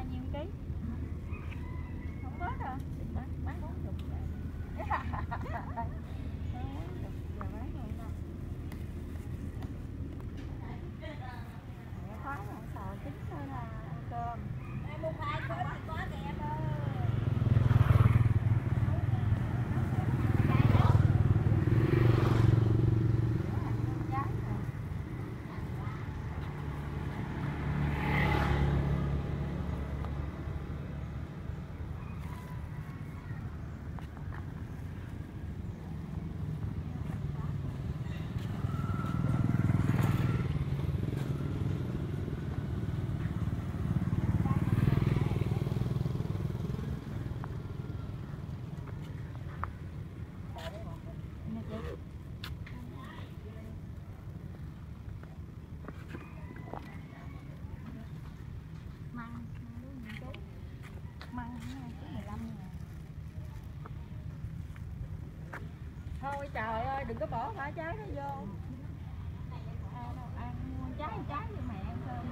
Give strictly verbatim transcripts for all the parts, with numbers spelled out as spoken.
bao nhiêu ký? Không bớt hả? Bán bán bốn chục vậy. Khó mà sợ chín thôi là ăn cơm. Em mua khoai có thì có kìa em ơi. Thôi trời ơi, đừng có bỏ quả trái nó vô. À, đâu, ăn mua trái trái cho mẹ ăn cơm.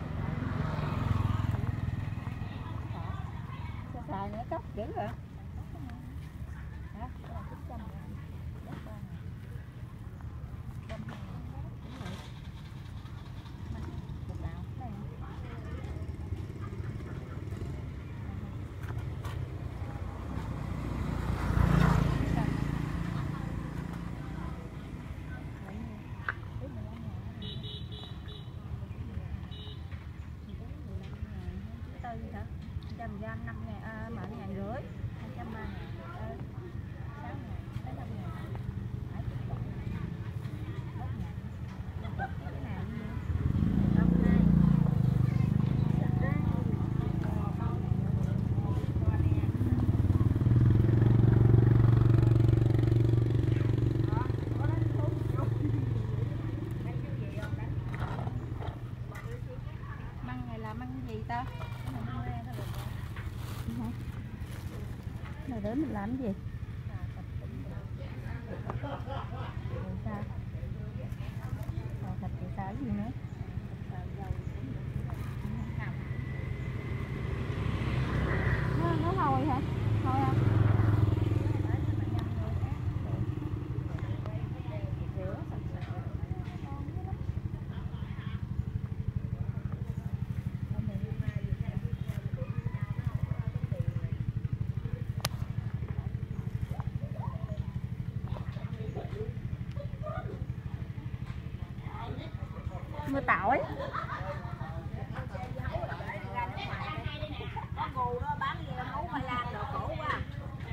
Sao xài nữa cốc dữ hả? Hả? Là chín trăm ngàn. Đất con này. Đông này. Bột nào? Đây hả? Trăm gram năm ngàn, à, bảy ngàn rưỡi, hai trăm ba ngàn, sáu ngàn, tới năm ngàn, bảy chục đồng, bốn ngàn, năm chục cái nào cũng như, đông này, măng này là măng gì ta? Này để mình làm gì? Rồi sao? Rồi thịt thì sao gì nữa? Nó, nó thôi hả? Thôi không? Mưa tỏi. Có ngù đó bán gì nấu khoai lang đồ khổ quá.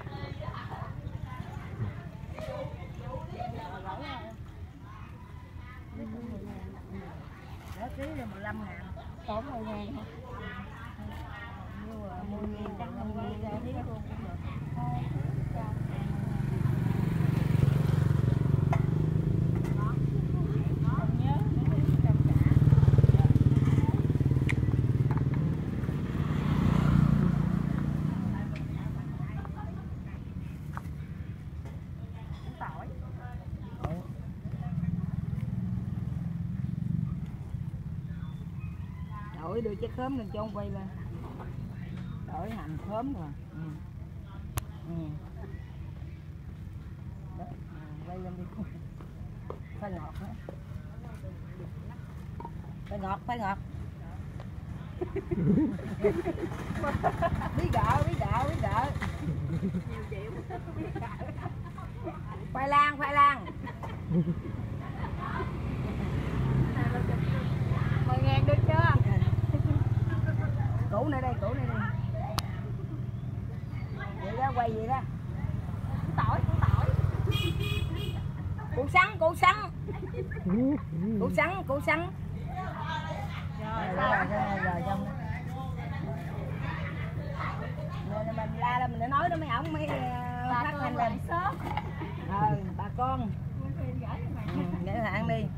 Đó ký là mười lăm ngàn. Tỏi mười ngàn hả? mười ngàn chắc mười ngàn ra ký luôn cũng được. Đổi đưa trái khóm lên cho ông quay lên. Đổi hành khóm rồi. Ừ. Ừ. Đó, quay lên đi. Phải ngọt nữa. Phải ngọt, phải ngọt. Bí gạo, bí gạo, bí gạo. Khoai lang, khoai lang. mười ngàn được chưa? Củ này đây, củ này đây. Vậy đó, quay vậy đó. Củ tỏi, củ tỏi. Củ sắn, củ sắn. Củ sắn, củ sắn. Rồi, rồi, rồi, rồi, xong. Rồi mình la là mình đã nói đó mấy ổng mấy phát thanh lên. Sớm. Ờ, bà con. Ừ, để là ăn đi.